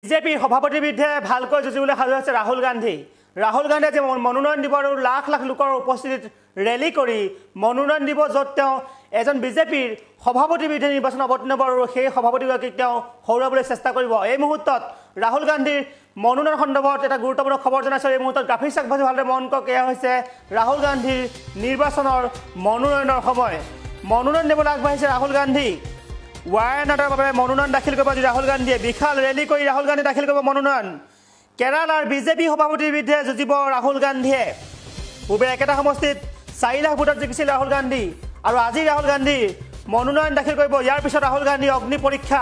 বিজেপিৰ সভাপতিৰ বিৰুদ্ধে ভালকৈ যুঁজিবলৈ সাজু হৈছে ৰাহুল গান্ধী। ৰাহুল গান্ধীয়ে যে মনোনয়ন দিব আৰু লাখ লাখ লোকৰ উপস্থিতিত ৰেলী কৰি মনোনয়ন দিব, য'ত তেওঁ এজন বিজেপিৰ সভাপতিৰ বিৰুদ্ধে নিৰ্বাচন অৱতীৰ্ণ হ'ব আৰু সেই সভাপতিগৰাকীক তেওঁ হৰুৱাবলৈ চেষ্টা কৰিব। এই মুহূৰ্তত ৰাহুল গান্ধীৰ মনোনয়ন সন্দৰ্ভত এটা গুৰুত্বপূৰ্ণ খবৰ জনাইছে। এই মুহূৰ্তত গ্ৰাফিক চাকভাজি ভালদৰে মন কৰক, এয়া হৈছে ৰাহুল গান্ধীৰ নিৰ্বাচনৰ মনোনয়নৰ সময়। মনোনয়ন দিবলৈ আগবাঢ়িছে ৰাহুল গান্ধী। ৱায়ানাডৰ বাবে মনোনয়ন দাখিল কৰিব ৰাহুল গান্ধীয়ে। বিশাল ৰেলী কৰি ৰাহুল গান্ধী দাখিল কৰিব মনোনয়ন। কেৰালাৰ বিজেপি সভাপতিৰ বিৰুদ্ধে যুঁজিব ৰাহুল গান্ধীয়ে। পূৰ্বে একেটা সমষ্টিত 4 লাখ ভোটত জিকিছিল ৰাহুল গান্ধী আৰু আজি ৰাহুল গান্ধী মনোনয়ন দাখিল কৰিব। ইয়াৰ পিছত ৰাহুল গান্ধী অগ্নি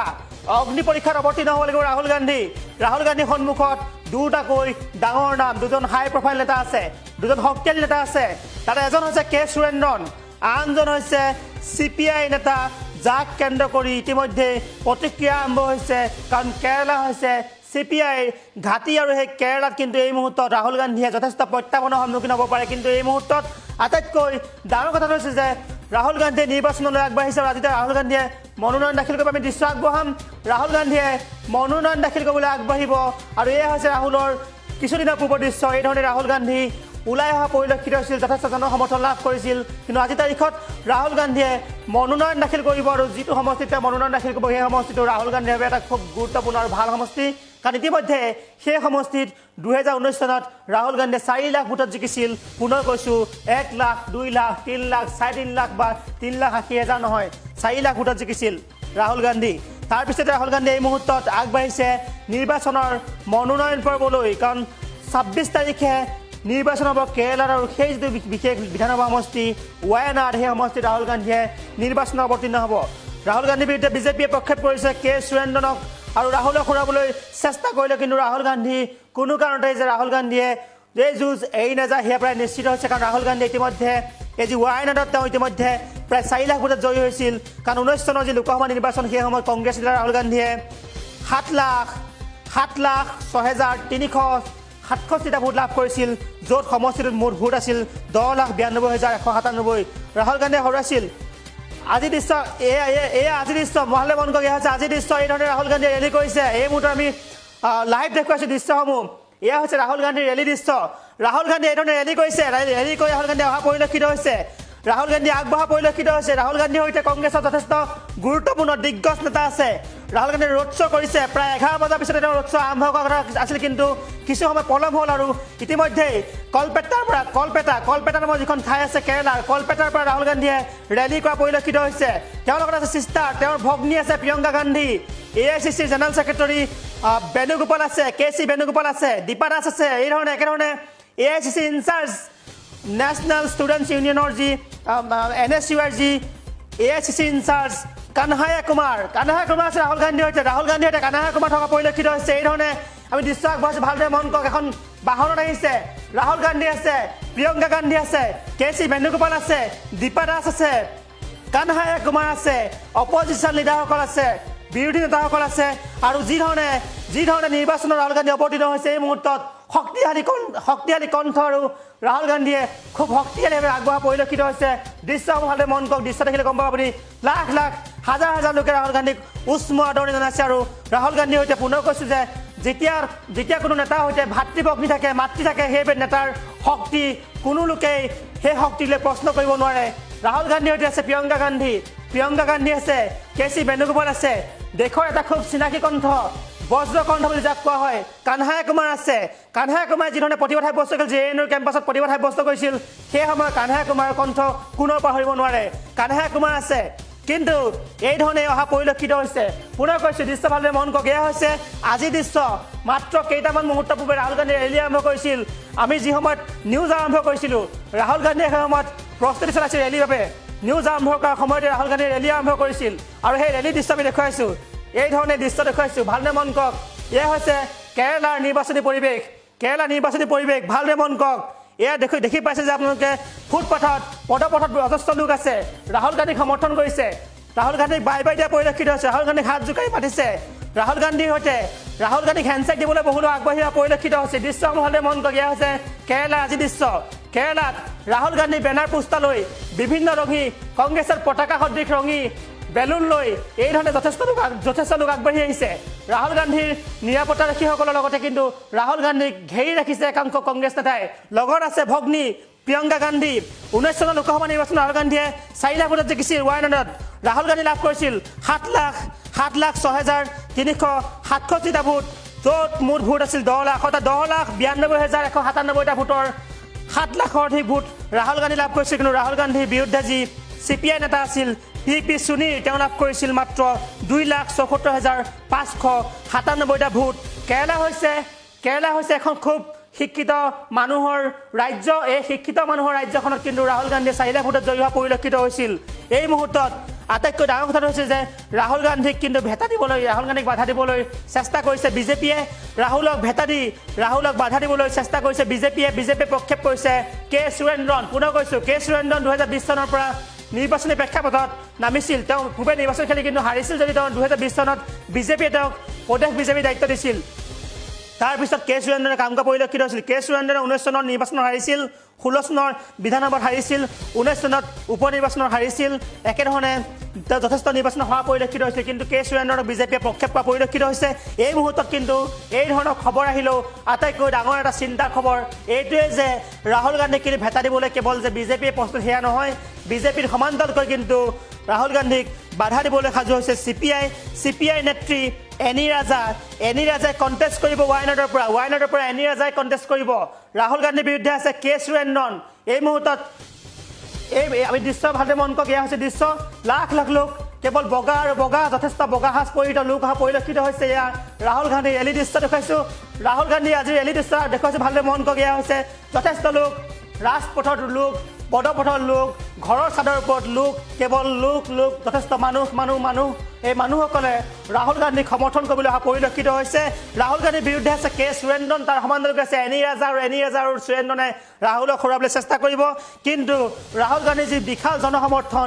পৰীক্ষাত অৱতীৰ্ণ হ'ব লাগিব ৰাহুল গান্ধী। ৰাহুল গান্ধীৰ সন্মুখত দুটাকৈ ডাঙৰ নাম, দুজন হাই প্ৰফাইল নেতা আছে, দুজন শক্তিশালী নেতা আছে। তাতে এজন হৈছে কে সুৰেন্দ্ৰন, আনজন হৈছে CPI নেতা, যাক কেন্দ্ৰ কৰি ইতিমধ্যে প্ৰতিক্ৰিয়া আৰম্ভ হৈছে। কাৰণ কেৰালা হৈছে CPIৰ ঘাটি আৰু সেই কেৰালাত কিন্তু এই মুহূৰ্তত ৰাহুল গান্ধীয়ে যথেষ্ট প্ৰত্যাহ্বানৰ সন্মুখীন হ'ব পাৰে। কিন্তু এই মুহূৰ্তত আটাইতকৈ ডাঙৰ কথাটো হৈছে যে ৰাহুল গান্ধীয়ে নিৰ্বাচনলৈ আগবাঢ়িছে আৰু আজি ৰাহুল গান্ধীয়ে মনোনয়ন দাখিল কৰিব। আমি দৃশ্য আগবঢ়াম। ৰাহুল গান্ধীয়ে মনোনয়ন দাখিল কৰিবলৈ আগবাঢ়িব আৰু এয়া হৈছে ৰাহুলৰ কিছুদিনৰ পূৰ্বৰ দৃশ্য। এইধৰণে ৰাহুল গান্ধী ওলাই অহা পৰিলক্ষিত হৈছিল, যথেষ্ট জনসমৰ্থন লাভ কৰিছিল। কিন্তু আজিৰ তাৰিখত ৰাহুল গান্ধীয়ে মনোনয়ন দাখিল কৰিব আৰু যিটো সমষ্টিত মনোনয়ন দাখিল কৰিব সেই সমষ্টিটো ৰাহুল গান্ধীৰ বাবে এটা খুব গুৰুত্বপূৰ্ণ আৰু ভাল সমষ্টি। কাৰণ ইতিমধ্যে সেই সমষ্টিত 2019 চনত ৰাহুল গান্ধীয়ে 4 লাখ ভোটত জিকিছিল। পুনৰ কৈছোঁ 1 লাখ, 2 লাখ, 3 লাখ, 3.5 লাখ বা 3,80,000 নহয়, 4 লাখ ভোটত জিকিছিল ৰাহুল গান্ধী। তাৰপিছতে ৰাহুল গান্ধী এই মুহূৰ্তত আগবাঢ়িছে নিৰ্বাচনৰ মনোনয়ন পৰ্বলৈ। কাৰণ 26 তাৰিখে নিৰ্বাচন হ'ব কেৰালাৰ আৰু সেই যিটো বিশেষ বিধানসভা সমষ্টি ৱায়ানাড, সেই সমষ্টিত ৰাহুল গান্ধীয়ে নিৰ্বাচনত অৱতীৰ্ণ হ'ব। ৰাহুল গান্ধীৰ বিৰুদ্ধে বিজেপিয়ে প্ৰক্ষেপ কৰিছে কে সুৰেন্দ্ৰনক আৰু ৰাহুলক হৰুৱাবলৈ চেষ্টা কৰিলে। কিন্তু ৰাহুল গান্ধী কোনো কাৰণতে যে ৰাহুল গান্ধীয়ে এই যুঁজ এৰি নাযায় সেয়া প্ৰায় নিশ্চিত হৈছে। কাৰণ ৰাহুল গান্ধী ইতিমধ্যে এই যি ৱায়ানাডত তেওঁ ইতিমধ্যে প্ৰায় 4 লাখ ভোটত জয়ী হৈছিল। কাৰণ 19 চনৰ যি লোকসভা নিৰ্বাচন সেই সময়ত কংগ্ৰেছ লিডাৰ ৰাহুল গান্ধীয়ে 7,67,367টা ভোট লাভ কৰিছিল, য'ত সমষ্টিটোত মুঠ ভোট আছিল 10,92,197। ৰাহুল গান্ধীয়ে হৰুৱাইছিল। আজি দৃশ্য এয়া আজিৰ দৃশ্য মহালে মন কৰি হৈছে আজিৰ দৃশ্য। এইধৰণে ৰাহুল গান্ধীয়ে ৰেলী কৰিছে। এই মুহূৰ্তত আমি লাইভ দেখুৱাইছোঁ দৃশ্যসমূহ। এয়া হৈছে ৰাহুল গান্ধীৰ ৰেলী দৃশ্য। ৰাহুল গান্ধীয়ে এইধৰণে ৰেলী কৰিছে। ৰেলী কৰি ৰাহুল গান্ধী অহা পৰিলক্ষিত হৈছে। ৰাহুল গান্ধী আগবঢ়া পৰিলক্ষিত হৈছে। ৰাহুল গান্ধীৰ সৈতে কংগ্ৰেছৰ যথেষ্ট গুৰুত্বপূৰ্ণ দিগ্গজ নেতা আছে। ৰাহুল গান্ধীয়ে ৰোড শ্ব' কৰিছে। প্ৰায় 11 বজাৰ পিছতে তেওঁ ৰোড শ্ব' আৰম্ভ কৰা কথা আছিল, কিন্তু কিছু সময় পলম হ'ল আৰু ইতিমধ্যেই কলপেটা নামৰ যিখন ঠাই আছে কেৰালাৰ, কলপেটাৰ পৰা ৰাহুল গান্ধীয়ে ৰেলী কৰা পৰিলক্ষিত হৈছে। তেওঁৰ লগত আছে চিষ্টাৰ, তেওঁৰ ভগ্নী আছে প্ৰিয়ংকা গান্ধী, AICCৰ জেনেৰেল ছেক্ৰেটাৰী বেণুগোপাল আছে, KC বেণুগোপাল আছে, দীপা দাস আছে। এইধৰণে একেধৰণে AICC ইনচাৰ্জ নেশ্যনেল ষ্টুডেণ্টছ ইউনিয়নৰ যি NSUৰ যি AICC ইনচাৰ্জ কানহায়া কুমাৰ আছে ৰাহুল গান্ধীৰ সৈতে। ৰাহুল গান্ধীৰ সৈতে কানহায়া কুমাৰ থকা পৰিলক্ষিত হৈছে। এইধৰণে আমি দৃশ্য আগবঢ়াইছোঁ। ভালদৰে মন কৰক, এখন বাহনত আহিছে। ৰাহুল গান্ধী আছে, প্ৰিয়ংকা গান্ধী আছে, KC বেণুগোপাল আছে, দীপা দাস আছে, কানহায়া কুমাৰ আছে, অপজিশ্যন লিডাৰসকল আছে, বিৰোধী নেতাসকল আছে। আৰু যিধৰণে নিৰ্বাচনত ৰাহুল গান্ধী অৱতীৰ্ণ হৈছে এই মুহূৰ্তত শক্তিশালী কণ্ঠ আৰু ৰাহুল গান্ধীয়ে খুব শক্তিশালীভাৱে আগবঢ়া পৰিলক্ষিত হৈছে। দৃশ্যসমূহ ভালদৰে মন কৰক। দৃশ্য দেখিলে গম পাব আপুনি লাখ লাখ হাজাৰ লোকে ৰাহুল গান্ধীক উষ্ম আদৰণি জনাইছে। আৰু ৰাহুল গান্ধীৰ সৈতে পুনৰ কৈছোঁ যে যেতিয়া কোনো নেতাৰ সৈতে ভাতৃভগ্নী থাকে, মাতৃ থাকে, সেই নেতাৰ শক্তি কোনো লোকেই সেই শক্তিলৈ প্ৰশ্ন কৰিব নোৱাৰে। ৰাহুল গান্ধীৰ সৈতে আছে প্ৰিয়ংকা গান্ধী আছে, KC বেণুগোপাল আছে, দেশৰ এটা খুব চিনাকী কণ্ঠ, বজ্ৰকণ্ঠ বুলি যাক কোৱা হয়, কানহায়া কুমাৰ আছে। কানহায়া কুমাৰে যিধৰণে প্ৰতিবাদ সাব্যস্ত কৰিছিল, JNUৰ কেম্পাছত প্ৰতিবাদ সাব্যস্ত কৰিছিল, সেই সময়ত কানহায়া কুমাৰৰ কণ্ঠ কোনেও পাহৰিব নোৱাৰে। কানহায়া কুমাৰ আছে। কিন্তু এইধৰণে অহা পৰিলক্ষিত হৈছে। পুনৰ কৈছোঁ দৃশ্য ভালদৰে মন কৰক। এয়া হৈছে আজিৰ দৃশ্য। মাত্ৰ কেইটামান মুহূৰ্ত পূৰ্বে ৰাহুল গান্ধীয়ে ৰেলী আৰম্ভ কৰিছিল। আমি যি সময়ত নিউজ আৰম্ভ কৰিছিলোঁ, ৰাহুল গান্ধীয়ে সেই সময়ত প্ৰস্তুতি চলাইছিল ৰেলীৰ বাবে। নিউজ আৰম্ভ কৰাৰ সময়তে ৰাহুল গান্ধীয়ে ৰেলী আৰম্ভ কৰিছিল আৰু সেই ৰেলী দৃশ্য আমি দেখুৱাইছোঁ। এইধৰণে দৃশ্য দেখুৱাইছোঁ। ভালদৰে মন কৰক। এয়া হৈছে কেৰালাৰ নিৰ্বাচনী পৰিৱেশ। ভালদৰে মন কৰক। এয়া দেখি পাইছে যে আপোনালোকে পদপথত যথেষ্ট লোক আছে। ৰাহুল গান্ধীক সমৰ্থন কৰিছে। ৰাহুল গান্ধীক বাই দিয়া পৰিলক্ষিত হৈছে। ৰাহুল গান্ধীক হাত জোকাৰি পাতিছে। ৰাহুল গান্ধীক হেণ্ডশ্বেক দিবলৈ বহু লোক আগবাঢ়ি অহা পৰিলক্ষিত হৈছে। দৃশ্যসমূহ ভালদৰে মন কৰক। এয়া হৈছে কেৰালাৰ আজি দৃশ্য। কেৰালাত ৰাহুল গান্ধী বেনাৰ পোষ্টাৰ লৈ বিভিন্ন ৰঙী কংগ্ৰেছৰ পতাকা সদৃশ ৰঙী বেলুন লৈ এই ধৰণে যথেষ্ট লোক আগবাঢ়ি আহিছে ৰাহুল গান্ধীৰ নিৰাপত্তা ৰক্ষীসকলৰ লগতে কিন্তু ৰাহুল গান্ধীক ঘেৰি ৰাখিছে একাংশ কংগ্ৰেছ নেতাই লগত আছে ভগ্নী প্ৰিয়ংকা গান্ধী 19 চনৰ লোকসভা নিৰ্বাচনত ৰাহুল গান্ধীয়ে 4 লাখ ভোটত জিকিছিল ৱায়নাডত ৰাহুল গান্ধী লাভ কৰিছিল 7,06,367টা ভোট য'ত মুঠ ভোট আছিল 10,92,197টা ভোটৰ 7 লাখৰ অধিক ভোট ৰাহুল গান্ধী লাভ কৰিছিল কিন্তু ৰাহুল গান্ধীৰ বিৰুদ্ধে যি CPI নেতা আছিল পি সুনীৰ তেওঁ লাভ কৰিছিল মাত্ৰ 2,74,597টা ভোট কেৰালা হৈছে এখন খুব শিক্ষিত মানুহৰ ৰাজ্য এই শিক্ষিত মানুহৰ ৰাজ্যখনত কিন্তু ৰাহুল গান্ধীয়ে 4 লাখ ভোটত জয়ী হোৱা পৰিলক্ষিত হৈছিল এই মুহূৰ্তত আটাইতকৈ ডাঙৰ কথাটো হৈছে যে ৰাহুল গান্ধীক কিন্তু ৰাহুল গান্ধীক বাধা দিবলৈ চেষ্টা কৰিছে বিজেপিয়ে ৰাহুলক বাধা দিবলৈ চেষ্টা কৰিছে বিজেপিয়ে প্ৰক্ষেপ কৰিছে কে সুৰেন্দ্ৰন পুনৰ কৈছো কে সুৰেন্দ্ৰন 2020 চনৰ পৰা নিৰ্বাচনী প্ৰেক্ষাপটত নামিছিল তেওঁ পূৰ্বে নিৰ্বাচন খেলি কিন্তু হাৰিছিল যদি তেওঁ 2020 চনত বিজেপিয়ে তেওঁক প্ৰদেশ বিজেপি দায়িত্ব দিছিল তাৰ পিছত কে সুৰেন্দ্ৰনে কাম কৰা পৰিলক্ষিত হৈছিল কে সুৰেন্দ্ৰনে 19 চনৰ নিৰ্বাচন হাৰিছিল 16 চনৰ বিধানসভাত হাৰিছিল 19 চনত উপ নিৰ্বাচনত হাৰিছিল একেধৰণে যথেষ্ট নিৰ্বাচন হোৱা পৰিলক্ষিত হৈছিল কিন্তু কে সুৰেন্দ্ৰক বিজেপিয়ে প্ৰক্ষেপ কৰা পৰিলক্ষিত হৈছে এই মুহূৰ্তত কিন্তু এই ধৰণৰ খবৰ আহিলেও আটাইতকৈ ডাঙৰ এটা চিন্তাৰ খবৰ এইটোৱে যে ৰাহুল গান্ধীক কিন্তু ভেটা দিবলৈ কেৱল যে বিজেপিয়ে প্ৰস্তুত সেয়া নহয় বিজেপিৰ সমান্তৰালকৈ কিন্তু ৰাহুল গান্ধীক বাধা দিবলৈ সাজু হৈছে CPI নেত্ৰী এনি ৰাজাই কণ্টেষ্ট কৰিব ৱায়নাডৰ পৰা এনি ৰাজাই কণ্টেষ্ট কৰিব ৰাহুল গান্ধীৰ বিৰুদ্ধে আছে কে সুৰেন্দ্ৰন এই মুহূৰ্তত আমি দৃশ্য ভালদৰে মন কৰা হৈছে দৃশ্য লাখ লোক কেৱল বগা যথেষ্ট বগা সাজ পৰিহিত লোক অহা পৰিলক্ষিত হৈছে এয়া ৰাহুল গান্ধীৰ ৰেলী দৃশ্য দেখুৱাইছো ৰাহুল গান্ধী আজিৰ ৰেলী দৃশ্য দেখুৱাইছো ভালদৰে মন কৰা হৈছে যথেষ্ট লোক ৰাজপথৰ লোক পদপথৰ লোক ঘৰৰ চাদৰ ওপৰত লোক কেৱল লোক যথেষ্ট মানুহ এই মানুহসকলে ৰাহুল গান্ধীক সমৰ্থন কৰিবলৈ অহা পৰিলক্ষিত হৈছে ৰাহুল গান্ধীৰ বিৰুদ্ধে আছে কে সুৰেন্দ্ৰন তাৰ সমান্তৰালকৈ আছে এনি ৰাজা আৰু সুৰেন্দ্ৰনে ৰাহুলক হৰুৱাবলৈ চেষ্টা কৰিব কিন্তু ৰাহুল গান্ধীৰ যি বিশাল জনসমৰ্থন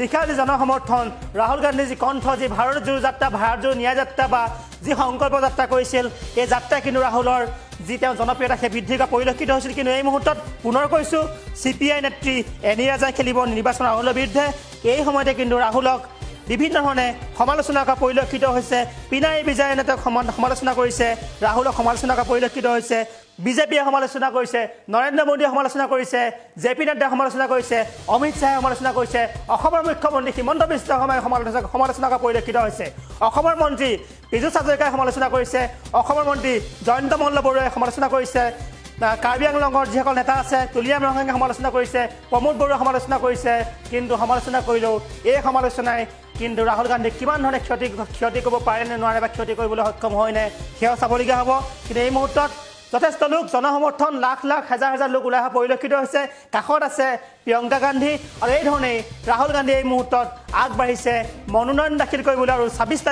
ৰাহুল গান্ধীৰ যি কণ্ঠ যি ভাৰত জোৰ যাত্ৰা ভাৰত জোৰ ন্যায় যাত্ৰা বা যি সংকল্প যাত্ৰা কৰিছিল এই যাত্ৰা কিন্তু ৰাহুলৰ যি তেওঁ জনপ্ৰিয়তা সেই বৃদ্ধি কৰা পৰিলক্ষিত হৈছিল কিন্তু এই মুহূৰ্তত পুনৰ কৈছো CPI নেত্ৰী এনি ৰাজাই খেলিব নিৰ্বাচন ৰাহুলৰ বিৰুদ্ধে এই সময়তে কিন্তু ৰাহুলক বিভিন্ন ধৰণে সমালোচনা কৰা পৰিলক্ষিত হৈছে পিনাৰায়ী বিজয়নে তেওঁক সমালোচনা কৰিছে ৰাহুলক সমালোচনা কৰা পৰিলক্ষিত হৈছে বিজেপিয়ে সমালোচনা কৰিছে নৰেন্দ্ৰ মোদীয়ে সমালোচনা কৰিছে JP নাড্ডাই সমালোচনা কৰিছে অমিত শ্বাহে সমালোচনা কৰিছে অসমৰ মুখ্যমন্ত্ৰী হিমন্ত বিশ্ব শৰ্মাই সমালোচনা কৰা পৰিলক্ষিত হৈছে অসমৰ মন্ত্ৰী পীযুষ হাজৰিকাই সমালোচনা কৰিছে অসমৰ মন্ত্ৰী জয়ন্ত মল্ল বৰুৱাই সমালোচনা কৰিছে কাৰ্বি আংলঙৰ যিসকল নেতা আছে তুলিয়াম ৰহংগে সমালোচনা কৰিছে প্ৰমোদ বৰুৱা সমালোচনা কৰিছে কিন্তু সমালোচনা কৰিলেও এই সমালোচনাই কিন্তু ৰাহুল গান্ধীক কিমান ধৰণে ক্ষতি কৰিব পাৰে নে নোৱাৰে বা ক্ষতি কৰিবলৈ সক্ষম হয় নে সেয়াও চাবলগীয়া হ'ব কিন্তু এই মুহূৰ্তত যথেষ্ট লোক জনসমৰ্থন লাখ হাজাৰ লোক ওলাই অহা পৰিলক্ষিত হৈছে কাষত আছে প্ৰিয়ংকা গান্ধী আৰু এই ধৰণেই ৰাহুল গান্ধী এই মুহূৰ্তত আগবাঢ়িছে মনোনয়ন দাখিল কৰিবলৈ আৰু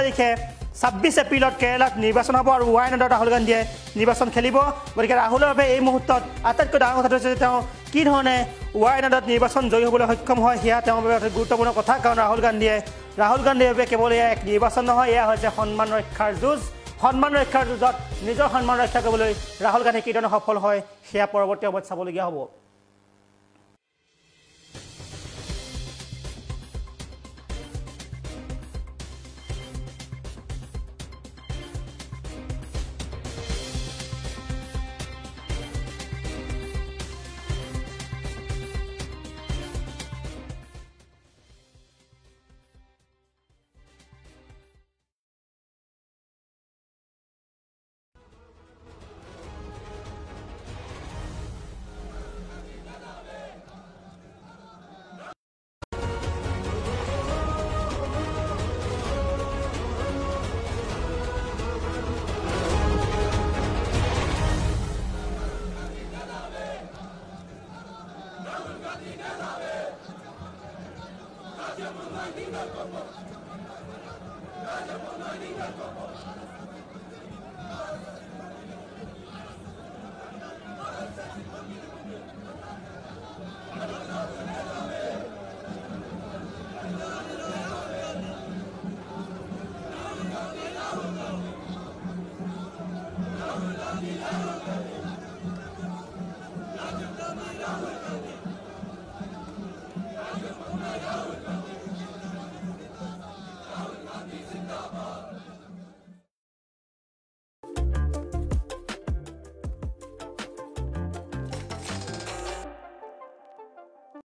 26 এপ্ৰিলত কেৰালাত নিৰ্বাচন হ'ব আৰু ৱায়নাডত ৰাহুল গান্ধীয়ে নিৰ্বাচন খেলিব গতিকে ৰাহুলৰ বাবে এই মুহূৰ্তত আটাইতকৈ ডাঙৰ কথাটো হৈছে যে তেওঁ কি ধৰণে ৱায়নাডত নিৰ্বাচন জয়ী হ'বলৈ সক্ষম হয় সেয়া তেওঁৰ বাবে অতি গুৰুত্বপূৰ্ণ কথা কাৰণ ৰাহুল গান্ধীৰ বাবে কেৱল এয়া এক নিৰ্বাচন নহয় এয়া হৈছে সন্মান ৰক্ষাৰ যুঁজত নিজৰ সন্মান ৰক্ষা কৰিবলৈ ৰাহুল গান্ধী কি ধৰণে সফল হয় সেয়া পৰৱৰ্তী সময়ত চাবলগীয়া হ'ব